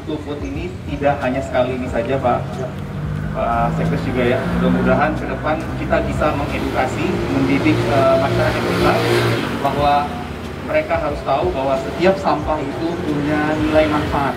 to Food ini tidak hanya sekali ini saja, Pak Sekdes juga ya. Mudah-mudahan ke depan kita bisa mengedukasi, mendidik masyarakat kita bahwa mereka harus tahu bahwa setiap sampah itu punya nilai manfaat.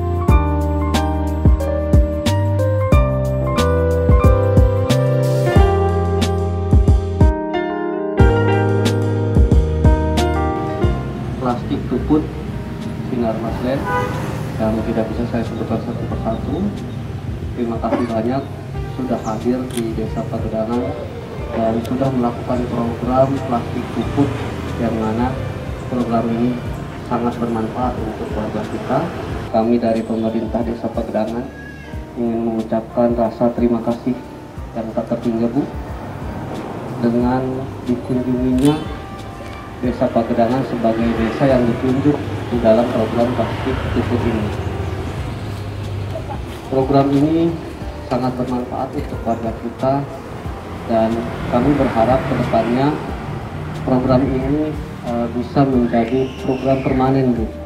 Plastik to Food Sinar Maslen yang tidak bisa saya sebutkan satu persatu. Terima kasih banyak sudah hadir di Desa Pagedangan dan sudah melakukan program Plastik to Food yang mana program ini sangat bermanfaat untuk warga kita. Kami dari pemerintah Desa Pagedangan ingin mengucapkan rasa terima kasih yang tak terhingga, Bu, dengan dikunjunginya Desa Pagedangan sebagai desa yang ditunjuk di dalam program Plastik to Food ini. Program ini sangat bermanfaat untuk warga kita dan kami berharap ke depannya program ini bisa menjadi program permanen, Bu.